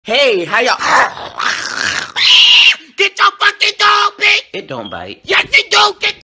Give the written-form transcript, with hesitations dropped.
Hey, how y'all? Get your fucking dog, bitch! It don't bite. Yes, it do! Get